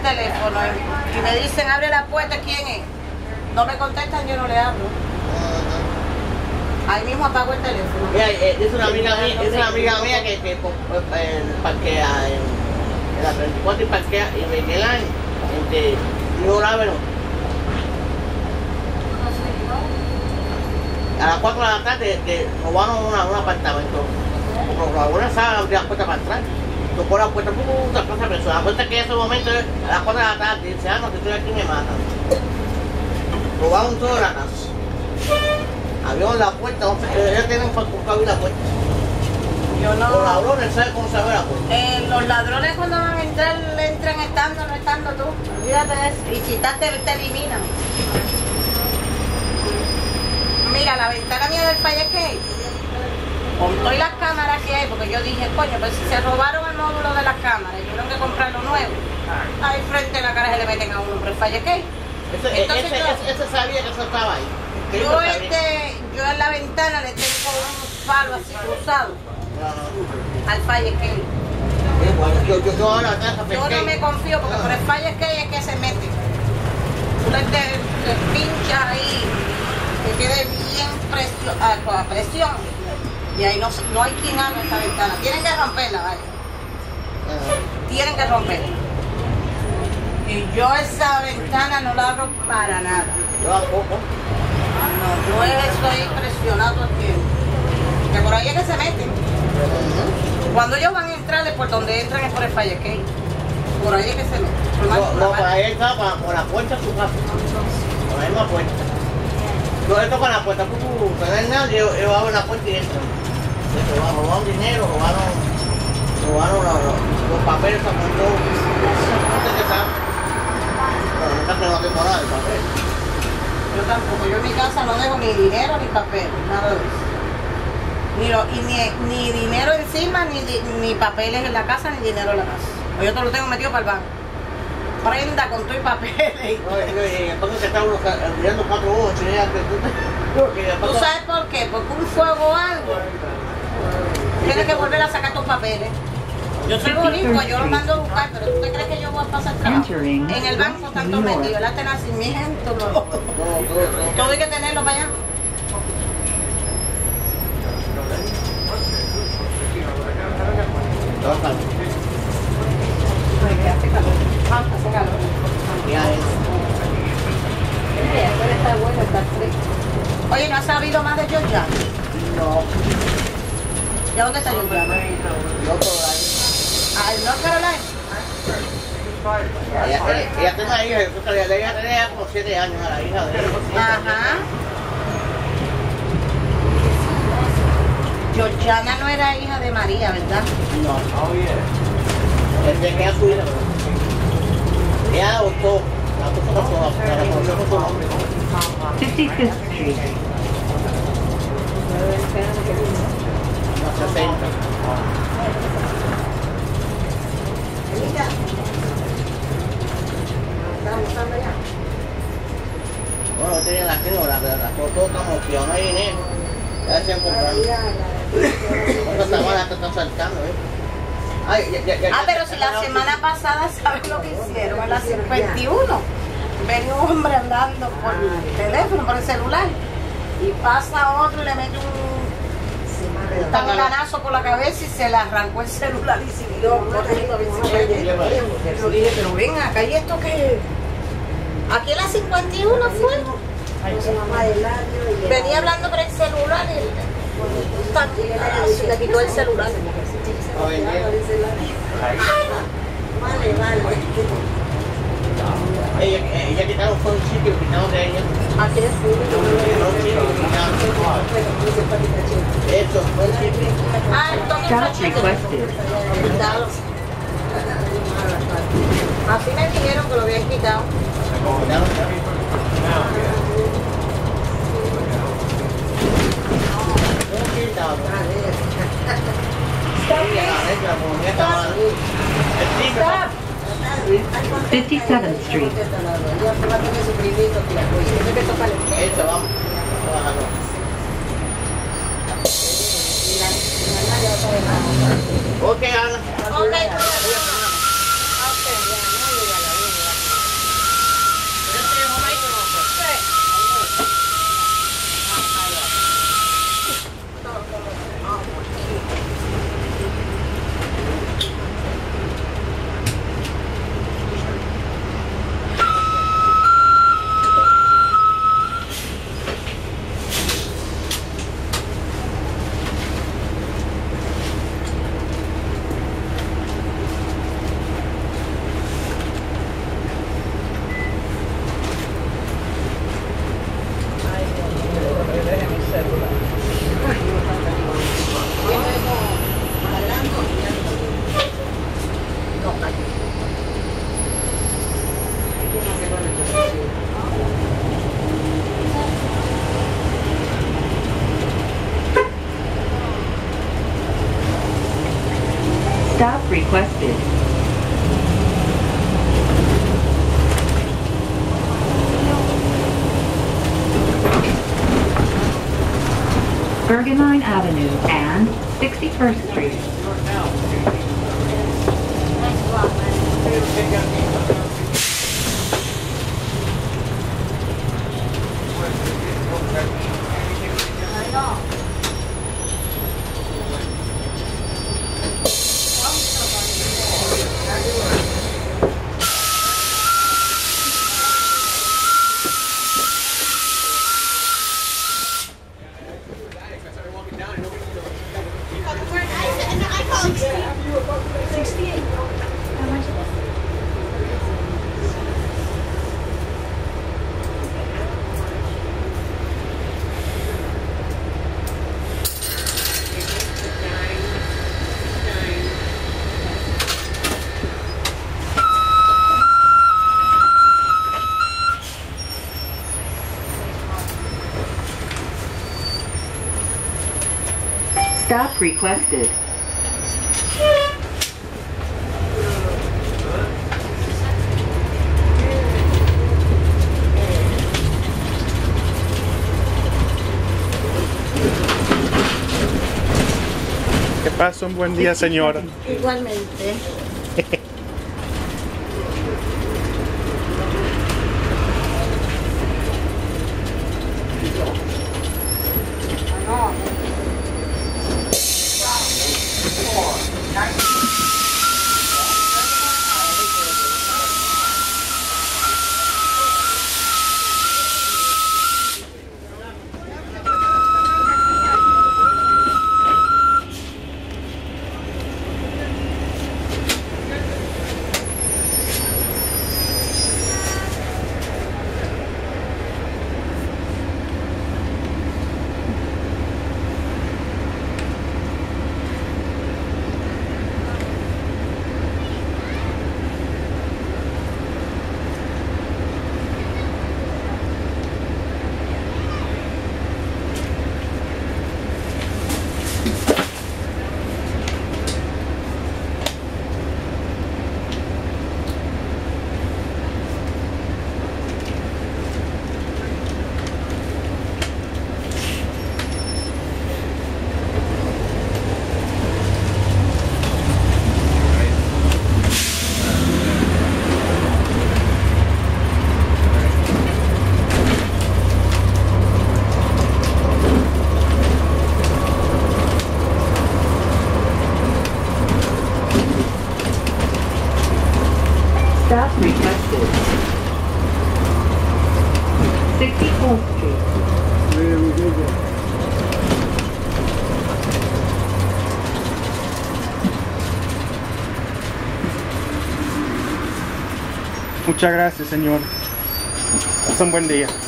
teléfono y me dicen, abre la puerta, ¿quién es? No me contestan, yo no le abro. Ahí mismo apago el teléfono. Mira, es una amiga mía que parquea en la 34 y parquea en Bergenline, entre North Bergen. A las 4 de la tarde robaron un apartamento. Una sala abrió la puerta para entrar. Tocó la puerta, otra cosa persona. La puerta que en ese momento a las 4 de la tarde dice, no, que estoy aquí y me matan. Robaron toda la casa. Abrieron la puerta, ellos tienen que abrir la puerta. Yo no. Los ladrones saben cómo se abre la puerta. Los ladrones cuando van a entrar, le entran estando, no estando tú. Olvídate de eso. Y si estás, te eliminan. Mira, la ventana mía del Fire Escape, con todas las cámaras que hay, porque yo dije, coño, pues si se robaron el módulo de las cámaras y tuvieron que comprarlo nuevo, ahí frente a la cara se le meten a uno por el Fire Escape. Ese sabía que eso estaba ahí. Yo en la ventana le tengo un palo así cruzado al Fire Escape. Yo no me confío porque por el Fire Escape es que se mete. Tú le pinchas ahí, que quede bien a presión. Y ahí no hay quien abra esa ventana. Tienen que romperla, vaya. Tienen que romperla. Y yo esa ventana no la abro para nada. Yo tampoco. No, yo estoy presionado todo el tiempo. Que por ahí es que se meten. Cuando ellos van a entrar, por donde entran es por el Fire Escape. Por ahí es que se meten. No, por ahí está, por la puerta de su casa. Por la misma puerta. Yo esto con la puerta, no hay nadie, yo abro la puerta y entro. Robaron dinero, robaron los papeles, se apuntó. No sé qué sabe. Bueno, nunca tengo temporada de papel. Yo tampoco, yo en mi casa no dejo ni dinero ni papel, nada de eso. Ni dinero encima, ni papeles en la casa, ni dinero en la casa. Yo todo lo tengo metido para el banco. Prenda con todo y papeles. Y entonces se está uno mirando 4 ojos, ¿Tú sabes por qué? Porque un fuego o algo, tienes que volver a sacar tus papeles. Yo soy boricua, yo los mando a buscar, pero ¿tú te crees que yo voy a pasar trabajo? En el banco tanto metido, el acta de nacimiento, todo hay que tenerlo para allá. Hace calor. Hace calor. Está bueno, está fresco. Oye, ¿no has sabido más de Georgia? No. ¿Y a dónde está Georgia? No, por ahí. ¿En North Bergen? Ella tiene una hija, ella tenía como 7 años a la hija de ella. Ajá. Georgiana no era hija de María, ¿verdad? No. Él tenía a su hija. Ella adoptó. La conoció con su nombre. 55th Street. No, 60. Bueno, tenía la foto como que no hay dinero. Ya decían comprando. Esta semana te están saltando, Pero si la semana pasada, ¿sabes lo que hicieron? En la 51. Venía un hombre andando por el teléfono, por el celular. Y pasa otro y le mete un tanganazo por la cabeza y se le arrancó el celular y siguió corriendo a bicicleta. Yo dije, pero ven acá, ¿y esto qué? Aquí en la 51 fue. Venía hablando por el celular y un tanganazo y le quitó el celular. Ella quitaron fue un sitio, quitaron de ella. Aquí es Eso, fue el sitio. Stop requested. Así me dijeron que lo habían quitado. Stop. 57th Street. Eso, vamos. Ok, Ana. Ok. Stop requested. Bergenline Avenue and 61st Street. Stop requested. Que pase un buen día, señora. Igualmente. Stop requested. 64th Street. Muchas gracias, señor. Pase un buen día.